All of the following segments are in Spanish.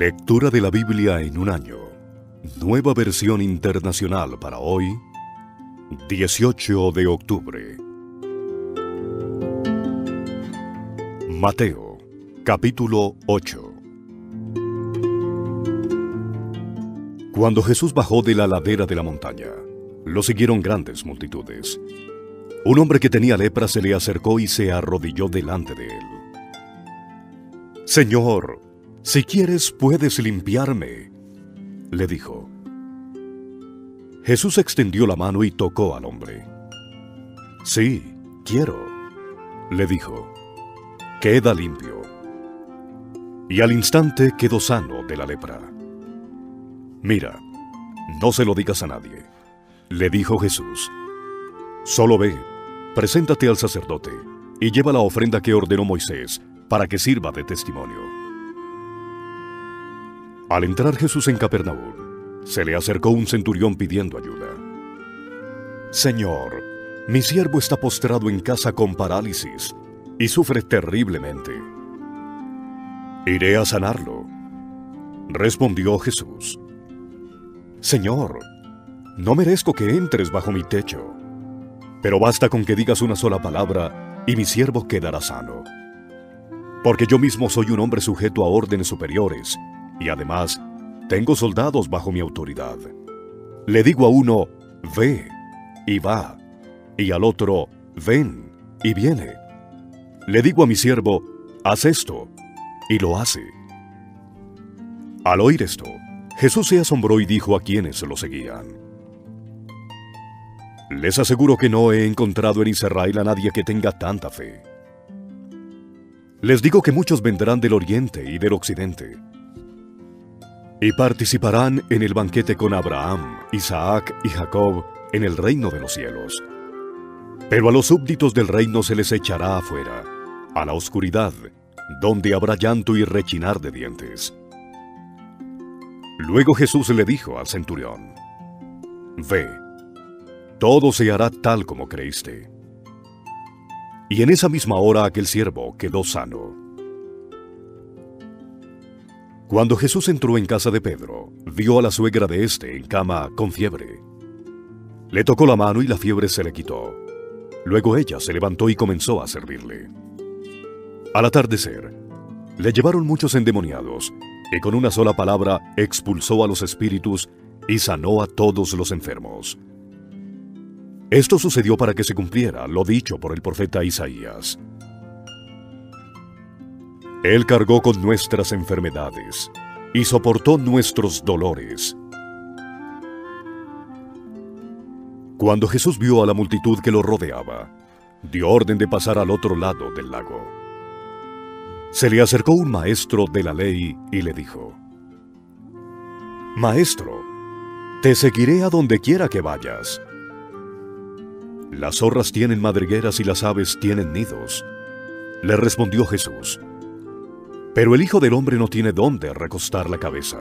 Lectura de la Biblia en un año. Nueva versión internacional para hoy, 18 de octubre. Mateo, capítulo 8. Cuando Jesús bajó de la ladera de la montaña, lo siguieron grandes multitudes. Un hombre que tenía lepra se le acercó y se arrodilló delante de él. «Señor, si quieres puedes limpiarme», le dijo. Jesús extendió la mano y tocó al hombre. «Sí, quiero», le dijo. «Queda limpio». Y al instante quedó sano de la lepra. «Mira, no se lo digas a nadie», le dijo Jesús. «Solo ve, preséntate al sacerdote y lleva la ofrenda que ordenó Moisés para que sirva de testimonio». Al entrar Jesús en Capernaum, se le acercó un centurión pidiendo ayuda. «Señor, mi siervo está postrado en casa con parálisis y sufre terriblemente». «Iré a sanarlo», respondió Jesús. «Señor, no merezco que entres bajo mi techo, pero basta con que digas una sola palabra y mi siervo quedará sano. Porque yo mismo soy un hombre sujeto a órdenes superiores, y además tengo soldados bajo mi autoridad. Le digo a uno, ve, y va, y al otro, ven, y viene. Le digo a mi siervo, haz esto, y lo hace». Al oír esto, Jesús se asombró y dijo a quienes lo seguían: «Les aseguro que no he encontrado en Israel a nadie que tenga tanta fe. Les digo que muchos vendrán del oriente y del occidente y participarán en el banquete con Abraham, Isaac y Jacob en el reino de los cielos. Pero a los súbditos del reino se les echará afuera, a la oscuridad, donde habrá llanto y rechinar de dientes». Luego Jesús le dijo al centurión: «Ve, todo se hará tal como creíste». Y en esa misma hora aquel siervo quedó sano. Cuando Jesús entró en casa de Pedro, vio a la suegra de éste en cama con fiebre. Le tocó la mano y la fiebre se le quitó. Luego ella se levantó y comenzó a servirle. Al atardecer, le llevaron muchos endemoniados, y con una sola palabra expulsó a los espíritus y sanó a todos los enfermos. Esto sucedió para que se cumpliera lo dicho por el profeta Isaías: «Él cargó con nuestras enfermedades y soportó nuestros dolores». Cuando Jesús vio a la multitud que lo rodeaba, dio orden de pasar al otro lado del lago. Se le acercó un maestro de la ley y le dijo: «Maestro, te seguiré a donde quiera que vayas». «Las zorras tienen madrigueras y las aves tienen nidos», le respondió Jesús, «pero el Hijo del Hombre no tiene dónde recostar la cabeza».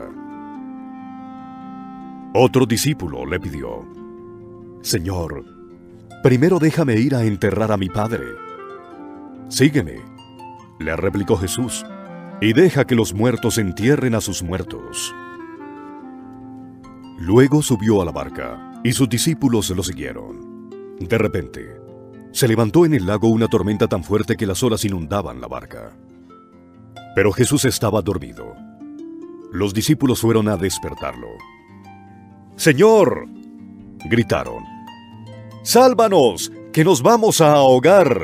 Otro discípulo le pidió: «Señor, primero déjame ir a enterrar a mi padre». «Sígueme», le replicó Jesús, «y deja que los muertos entierren a sus muertos». Luego subió a la barca, y sus discípulos lo siguieron. De repente, se levantó en el lago una tormenta tan fuerte que las olas inundaban la barca. Pero Jesús estaba dormido. Los discípulos fueron a despertarlo. «¡Señor!», gritaron, «¡sálvanos, que nos vamos a ahogar!».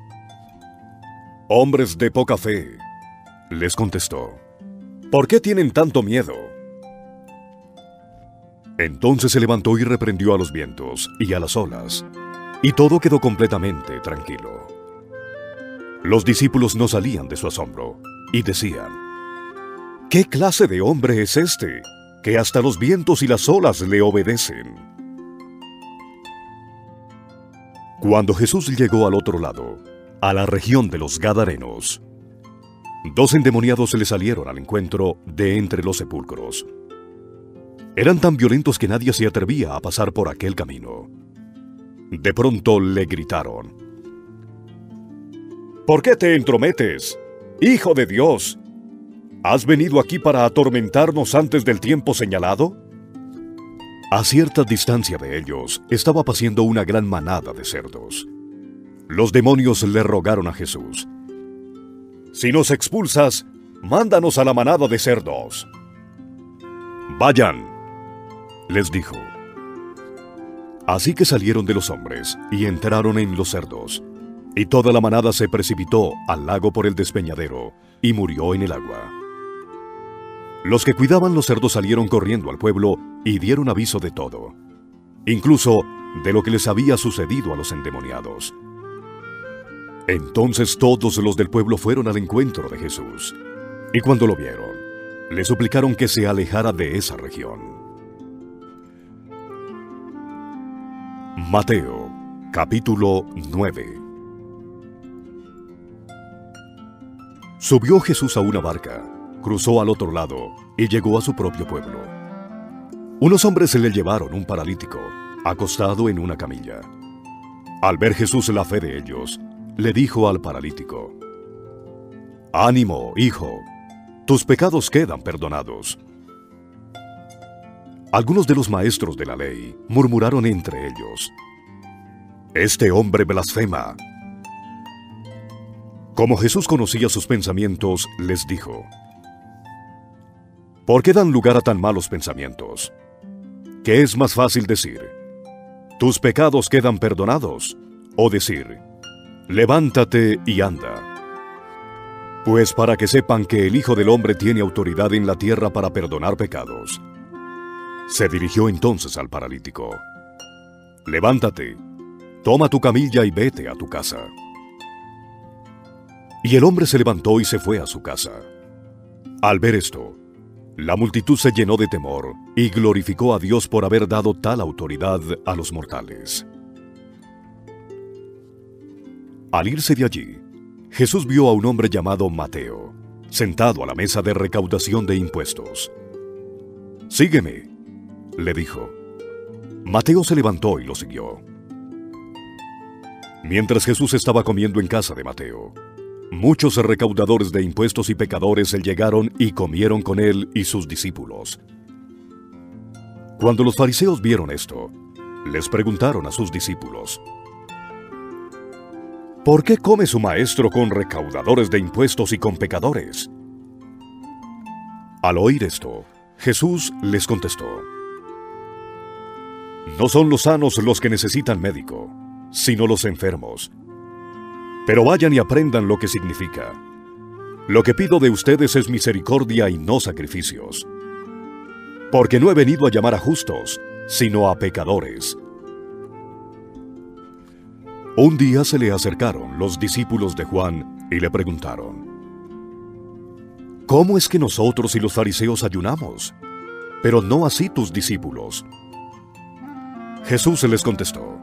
«Hombres de poca fe», les contestó, «¿por qué tienen tanto miedo?». Entonces se levantó y reprendió a los vientos y a las olas, y todo quedó completamente tranquilo. Los discípulos no salían de su asombro y decían: «¿Qué clase de hombre es este, que hasta los vientos y las olas le obedecen?». Cuando Jesús llegó al otro lado, a la región de los Gadarenos, dos endemoniados se le salieron al encuentro de entre los sepulcros. Eran tan violentos que nadie se atrevía a pasar por aquel camino. De pronto le gritaron: «¿Por qué te entrometes, Hijo de Dios? ¿Has venido aquí para atormentarnos antes del tiempo señalado? A cierta distancia de ellos estaba paciendo una gran manada de cerdos. Los demonios le rogaron a Jesús: «Si nos expulsas, mándanos a la manada de cerdos». «Vayan», les dijo. Así que salieron de los hombres y entraron en los cerdos, y toda la manada se precipitó al lago por el despeñadero y murió en el agua. Los que cuidaban los cerdos salieron corriendo al pueblo y dieron aviso de todo, incluso de lo que les había sucedido a los endemoniados. Entonces todos los del pueblo fueron al encuentro de Jesús, y cuando lo vieron, le suplicaron que se alejara de esa región. Mateo, capítulo 9. Subió Jesús a una barca, cruzó al otro lado y llegó a su propio pueblo. Unos hombres se le llevaron un paralítico, acostado en una camilla. Al ver Jesús la fe de ellos, le dijo al paralítico: «Ánimo, hijo, tus pecados quedan perdonados». Algunos de los maestros de la ley murmuraron entre ellos: «Este hombre blasfema». Como Jesús conocía sus pensamientos, les dijo: «¿Por qué dan lugar a tan malos pensamientos? ¿Qué es más fácil decir: tus pecados quedan perdonados? O decir: levántate y anda? Pues para que sepan que el Hijo del Hombre tiene autoridad en la tierra para perdonar pecados». Se dirigió entonces al paralítico: «Levántate, toma tu camilla y vete a tu casa». Y el hombre se levantó y se fue a su casa. Al ver esto, la multitud se llenó de temor y glorificó a Dios por haber dado tal autoridad a los mortales. Al irse de allí, Jesús vio a un hombre llamado Mateo, sentado a la mesa de recaudación de impuestos. «Sígueme», le dijo. Mateo se levantó y lo siguió. Mientras Jesús estaba comiendo en casa de Mateo, muchos recaudadores de impuestos y pecadores llegaron y comieron con él y sus discípulos. Cuando los fariseos vieron esto, les preguntaron a sus discípulos: «¿Por qué come su maestro con recaudadores de impuestos y con pecadores?». Al oír esto, Jesús les contestó: «No son los sanos los que necesitan médico, sino los enfermos. Pero vayan y aprendan lo que significa: lo que pido de ustedes es misericordia y no sacrificios. Porque no he venido a llamar a justos, sino a pecadores». Un día se le acercaron los discípulos de Juan y le preguntaron: «¿Cómo es que nosotros y los fariseos ayunamos, pero no así tus discípulos?». Jesús les contestó: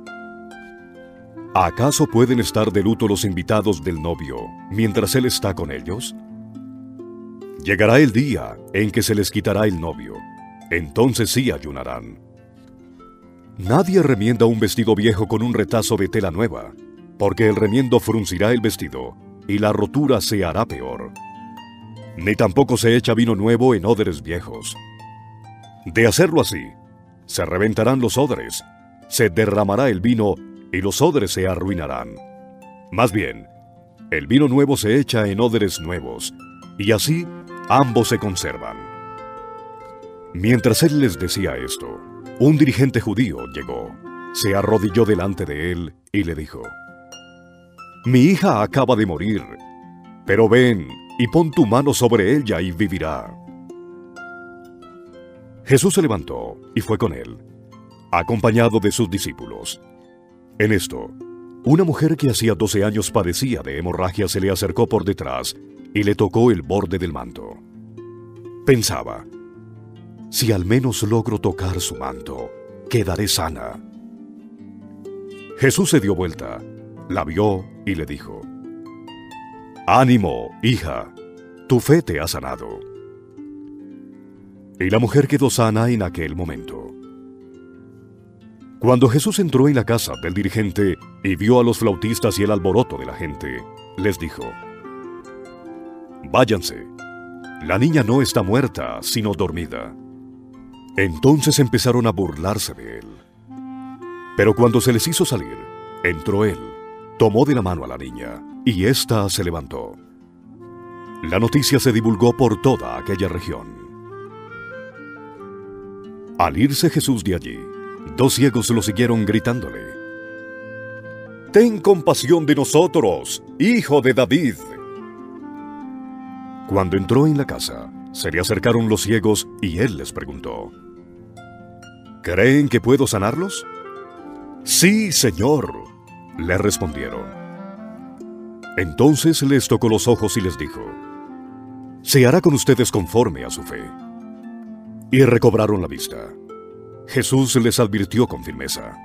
¿acaso pueden estar de luto los invitados del novio mientras él está con ellos? Llegará el día en que se les quitará el novio, entonces sí ayunarán. Nadie remienda un vestido viejo con un retazo de tela nueva, porque el remiendo fruncirá el vestido y la rotura se hará peor. Ni tampoco se echa vino nuevo en odres viejos. De hacerlo así, se reventarán los odres, se derramará el vino y los odres se arruinarán. Más bien, el vino nuevo se echa en odres nuevos, y así ambos se conservan. Mientras él les decía esto, un dirigente judío llegó, se arrodilló delante de él y le dijo: «Mi hija acaba de morir, pero ven y pon tu mano sobre ella y vivirá». Jesús se levantó y fue con él, acompañado de sus discípulos. En esto, una mujer que hacía 12 años padecía de hemorragia se le acercó por detrás y le tocó el borde del manto. Pensaba: si al menos logro tocar su manto, quedaré sana. Jesús se dio vuelta, la vio y le dijo: «Ánimo, hija, tu fe te ha sanado». Y la mujer quedó sana en aquel momento. Cuando Jesús entró en la casa del dirigente y vio a los flautistas y el alboroto de la gente, les dijo: «Váyanse, La niña no está muerta, sino dormida. Entonces empezaron a burlarse de él. Pero cuando se les hizo salir, entró él, tomó de la mano a la niña, y ésta se levantó. La noticia se divulgó por toda aquella región. Al irse Jesús de allí, 2 ciegos lo siguieron gritándole: «¡Ten compasión de nosotros, hijo de David!». Cuando entró en la casa, se le acercaron los ciegos y él les preguntó: «¿Creen que puedo sanarlos?». «Sí, Señor», le respondieron. Entonces les tocó los ojos y les dijo: «Se hará con ustedes conforme a su fe». Y recobraron la vista. Jesús les advirtió con firmeza: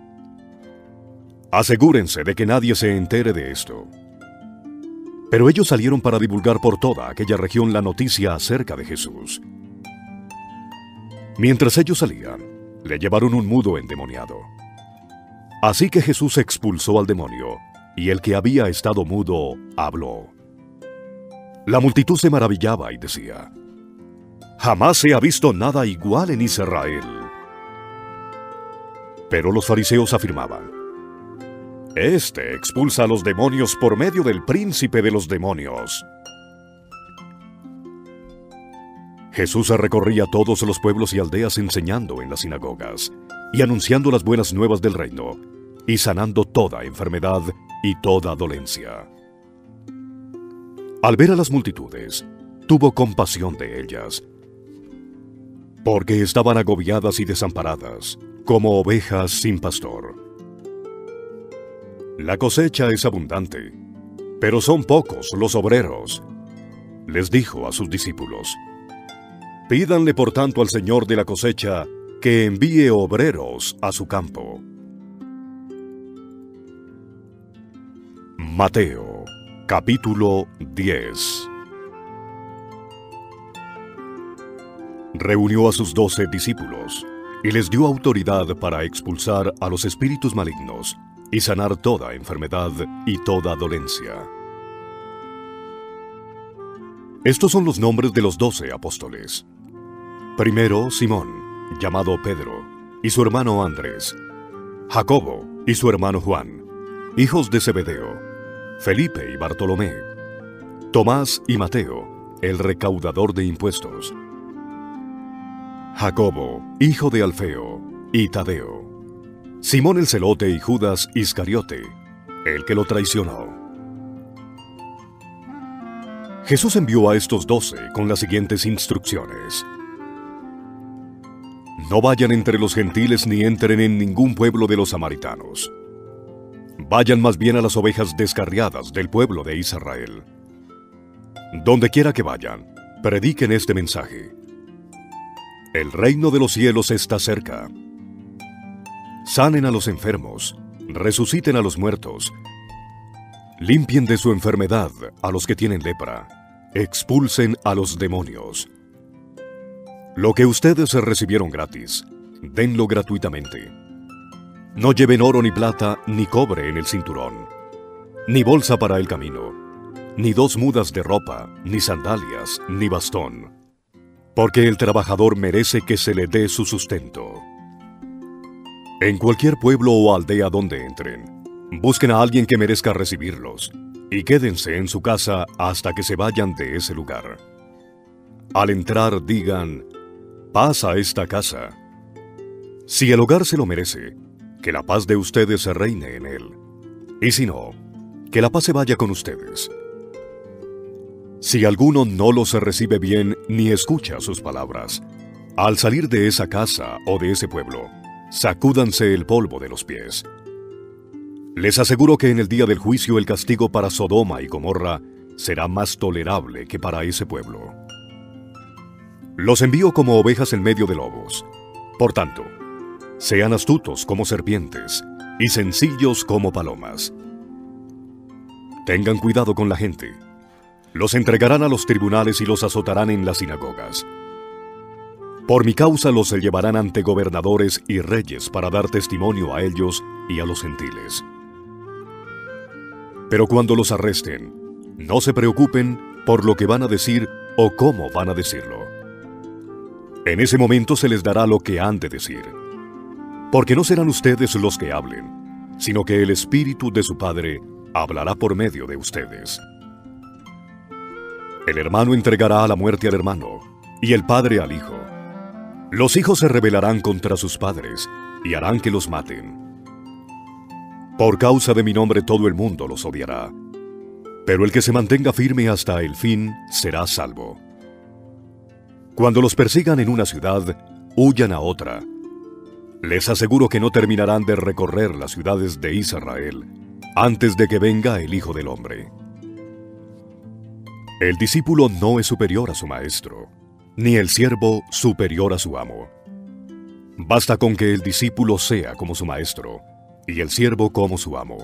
«Asegúrense de que nadie se entere de esto». Pero ellos salieron para divulgar por toda aquella región la noticia acerca de Jesús. Mientras ellos salían, le llevaron un mudo endemoniado. Así que Jesús expulsó al demonio, y el que había estado mudo habló. La multitud se maravillaba y decía: «Jamás se ha visto nada igual en Israel». Pero los fariseos afirmaban: «Este expulsa a los demonios por medio del príncipe de los demonios». Jesús recorría todos los pueblos y aldeas enseñando en las sinagogas y anunciando las buenas nuevas del reino y sanando toda enfermedad y toda dolencia. Al ver a las multitudes, tuvo compasión de ellas, porque estaban agobiadas y desamparadas, como ovejas sin pastor. La cosecha es abundante, pero son pocos los obreros. Les dijo a sus discípulos: «Pídanle por tanto al Señor de la cosecha que envíe obreros a su campo». Mateo, capítulo 10. Reunió a sus 12 discípulos y les dio autoridad para expulsar a los espíritus malignos y sanar toda enfermedad y toda dolencia. Estos son los nombres de los 12 apóstoles. Primero, Simón, llamado Pedro, y su hermano Andrés; Jacobo y su hermano Juan, hijos de Zebedeo; Felipe y Bartolomé; Tomás y Mateo, el recaudador de impuestos; Jacobo, hijo de Alfeo, y Tadeo; Simón el celote y Judas Iscariote, el que lo traicionó. Jesús envió a estos 12 con las siguientes instrucciones: «No vayan entre los gentiles ni entren en ningún pueblo de los samaritanos. Vayan más bien a las ovejas descarriadas del pueblo de Israel. Donde quiera que vayan, prediquen este mensaje: el reino de los cielos está cerca. Sanen a los enfermos, resuciten a los muertos, limpien de su enfermedad a los que tienen lepra, expulsen a los demonios. Lo que ustedes recibieron gratis, denlo gratuitamente. No lleven oro ni plata ni cobre en el cinturón, ni bolsa para el camino, ni 2 mudas de ropa, ni sandalias, ni bastón, porque el trabajador merece que se le dé su sustento. En cualquier pueblo o aldea donde entren, busquen a alguien que merezca recibirlos, y quédense en su casa hasta que se vayan de ese lugar. Al entrar digan: paz a esta casa. Si el hogar se lo merece, que la paz de ustedes se reine en él, y si no, que la paz se vaya con ustedes. Si alguno no los recibe bien ni escucha sus palabras, al salir de esa casa o de ese pueblo, sacúdanse el polvo de los pies. Les aseguro que en el día del juicio el castigo para Sodoma y Gomorra será más tolerable que para ese pueblo. Los envío como ovejas en medio de lobos. Por tanto, sean astutos como serpientes y sencillos como palomas. Tengan cuidado con la gente. Los entregarán a los tribunales y los azotarán en las sinagogas. Por mi causa los llevarán ante gobernadores y reyes para dar testimonio a ellos y a los gentiles. Pero cuando los arresten, no se preocupen por lo que van a decir o cómo van a decirlo. En ese momento se les dará lo que han de decir, porque no serán ustedes los que hablen, sino que el Espíritu de su Padre hablará por medio de ustedes. El hermano entregará a la muerte al hermano, y el padre al hijo. Los hijos se rebelarán contra sus padres, y harán que los maten. Por causa de mi nombre todo el mundo los odiará, pero el que se mantenga firme hasta el fin será salvo. Cuando los persigan en una ciudad, huyan a otra. Les aseguro que no terminarán de recorrer las ciudades de Israel antes de que venga el Hijo del Hombre. El discípulo no es superior a su maestro, ni el siervo superior a su amo. Basta con que el discípulo sea como su maestro, y el siervo como su amo.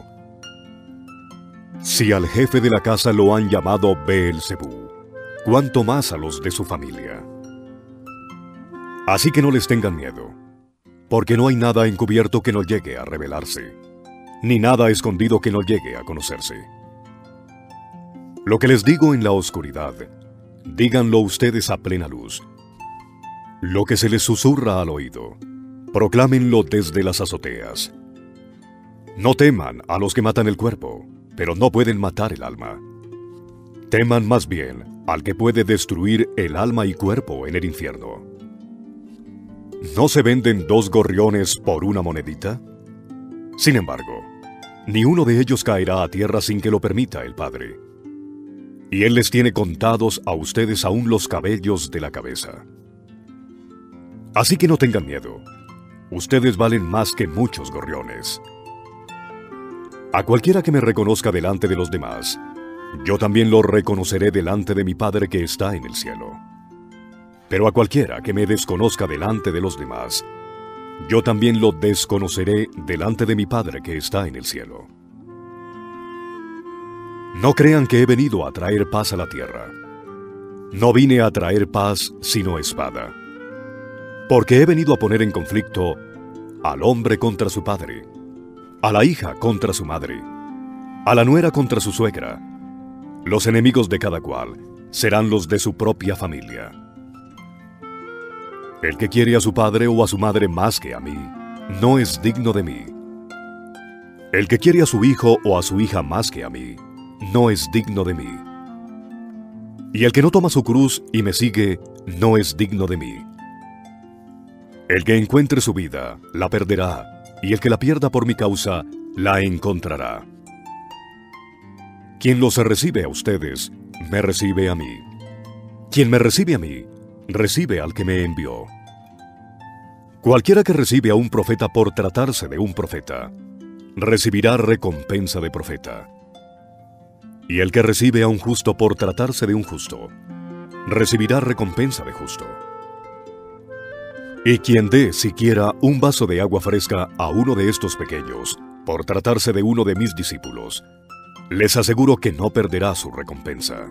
Si al jefe de la casa lo han llamado Beelzebú, cuánto más a los de su familia. Así que no les tengan miedo, porque no hay nada encubierto que no llegue a revelarse, ni nada escondido que no llegue a conocerse. Lo que les digo en la oscuridad, díganlo ustedes a plena luz. Lo que se les susurra al oído, proclámenlo desde las azoteas. No teman a los que matan el cuerpo, pero no pueden matar el alma. Teman más bien al que puede destruir el alma y cuerpo en el infierno. ¿No se venden 2 gorriones por una monedita? Sin embargo, ni uno de ellos caerá a tierra sin que lo permita el Padre. Y Él les tiene contados a ustedes aún los cabellos de la cabeza. Así que no tengan miedo. Ustedes valen más que muchos gorriones. A cualquiera que me reconozca delante de los demás, yo también lo reconoceré delante de mi Padre que está en el cielo. Pero a cualquiera que me desconozca delante de los demás, yo también lo desconoceré delante de mi Padre que está en el cielo. No crean que he venido a traer paz a la tierra. No vine a traer paz, sino espada. Porque he venido a poner en conflicto al hombre contra su padre, a la hija contra su madre, a la nuera contra su suegra. Los enemigos de cada cual serán los de su propia familia. El que quiere a su padre o a su madre más que a mí, no es digno de mí. El que quiere a su hijo o a su hija más que a mí, no es digno de mí. Y el que no toma su cruz y me sigue, no es digno de mí. El que encuentre su vida, la perderá, y el que la pierda por mi causa, la encontrará. Quien los recibe a ustedes, me recibe a mí. Quien me recibe a mí, recibe al que me envió. Cualquiera que recibe a un profeta por tratarse de un profeta, recibirá recompensa de profeta. Y el que recibe a un justo por tratarse de un justo, recibirá recompensa de justo. Y quien dé siquiera un vaso de agua fresca a uno de estos pequeños, por tratarse de uno de mis discípulos, les aseguro que no perderá su recompensa.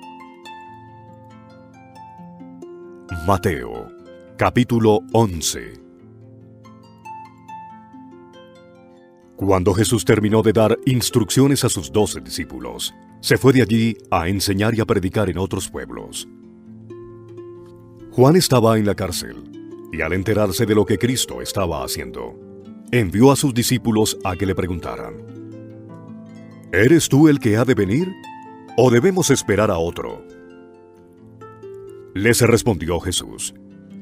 Mateo, capítulo 11. Cuando Jesús terminó de dar instrucciones a sus 12 discípulos, se fue de allí a enseñar y a predicar en otros pueblos. Juan estaba en la cárcel, y al enterarse de lo que Cristo estaba haciendo, envió a sus discípulos a que le preguntaran: ¿Eres tú el que ha de venir, o debemos esperar a otro? Les respondió Jesús: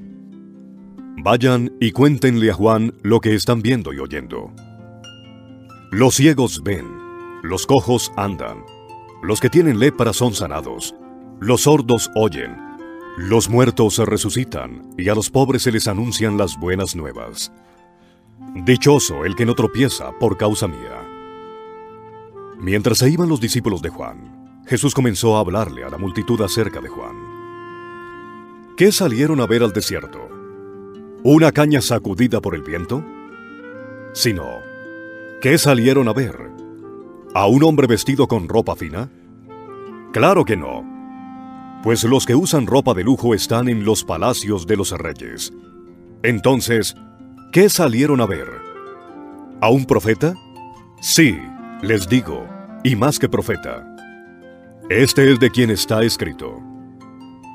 Vayan y cuéntenle a Juan lo que están viendo y oyendo. Los ciegos ven, los cojos andan, los que tienen lepra son sanados, los sordos oyen, los muertos se resucitan, y a los pobres se les anuncian las buenas nuevas. Dichoso el que no tropieza por causa mía. Mientras se iban los discípulos de Juan, Jesús comenzó a hablarle a la multitud acerca de Juan. ¿Qué salieron a ver al desierto? ¿Una caña sacudida por el viento? Sino, ¿qué salieron a ver? ¿A un hombre vestido con ropa fina? Claro que no, pues los que usan ropa de lujo están en los palacios de los reyes. Entonces, ¿qué salieron a ver? ¿A un profeta? Sí, les digo, y más que profeta. Este es de quien está escrito: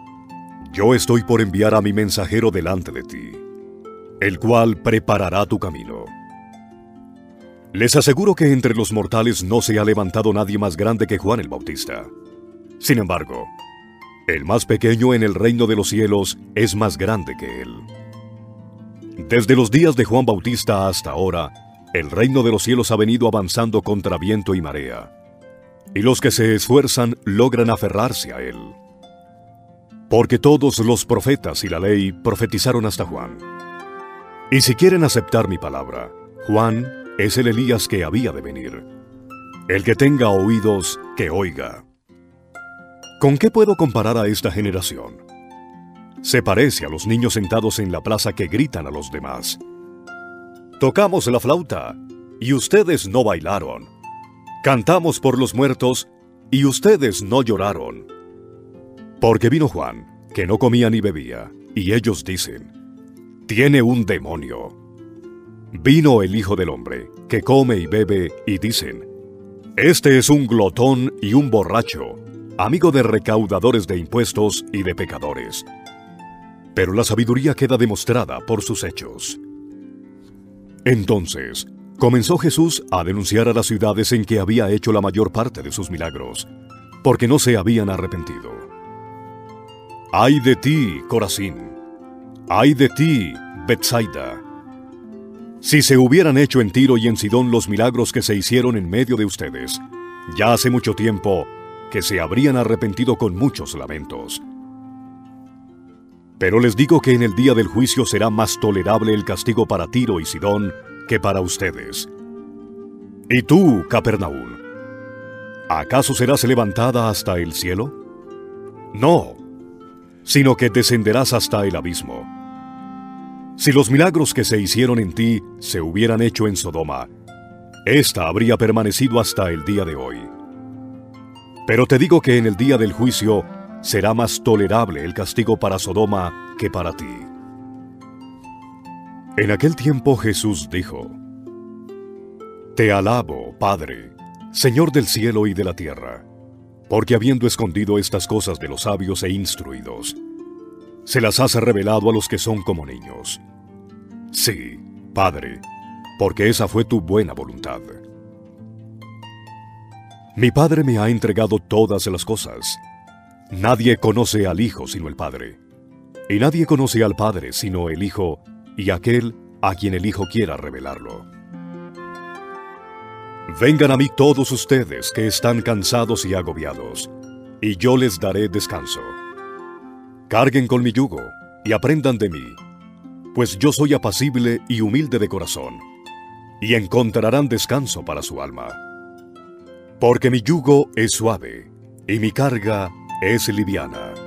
Yo estoy por enviar a mi mensajero delante de ti, el cual preparará tu camino. Les aseguro que entre los mortales no se ha levantado nadie más grande que Juan el Bautista. Sin embargo, el más pequeño en el reino de los cielos es más grande que él. Desde los días de Juan Bautista hasta ahora, el reino de los cielos ha venido avanzando contra viento y marea, y los que se esfuerzan logran aferrarse a él. Porque todos los profetas y la ley profetizaron hasta Juan. Y si quieren aceptar mi palabra, Juan es el Elías que había de venir. El que tenga oídos, que oiga. ¿Con qué puedo comparar a esta generación? Se parece a los niños sentados en la plaza que gritan a los demás: tocamos la flauta, y ustedes no bailaron. Cantamos por los muertos, y ustedes no lloraron. Porque vino Juan, que no comía ni bebía, y ellos dicen: tiene un demonio. Vino el Hijo del Hombre, que come y bebe, y dicen: este es un glotón y un borracho, amigo de recaudadores de impuestos y de pecadores. Pero la sabiduría queda demostrada por sus hechos. Entonces, comenzó Jesús a denunciar a las ciudades en que había hecho la mayor parte de sus milagros, porque no se habían arrepentido. ¡Ay de ti, Corazín! ¡Ay de ti, Betsaida! Si se hubieran hecho en Tiro y en Sidón los milagros que se hicieron en medio de ustedes, ya hace mucho tiempo que se habrían arrepentido con muchos lamentos. Pero les digo que en el día del juicio será más tolerable el castigo para Tiro y Sidón que para ustedes. ¿Y tú, Capernaúm, acaso serás levantada hasta el cielo? No, sino que descenderás hasta el abismo. Si los milagros que se hicieron en ti se hubieran hecho en Sodoma, ésta habría permanecido hasta el día de hoy. Pero te digo que en el día del juicio será más tolerable el castigo para Sodoma que para ti. En aquel tiempo Jesús dijo: te alabo, Padre, Señor del cielo y de la tierra, porque habiendo escondido estas cosas de los sabios e instruidos, se las has revelado a los que son como niños. Sí, Padre, porque esa fue tu buena voluntad. Mi Padre me ha entregado todas las cosas. Nadie conoce al Hijo sino el Padre, y nadie conoce al Padre sino el Hijo y aquel a quien el Hijo quiera revelarlo. Vengan a mí todos ustedes que están cansados y agobiados, y yo les daré descanso. Carguen con mi yugo y aprendan de mí, pues yo soy apacible y humilde de corazón, y encontrarán descanso para su alma. Porque mi yugo es suave y mi carga es liviana.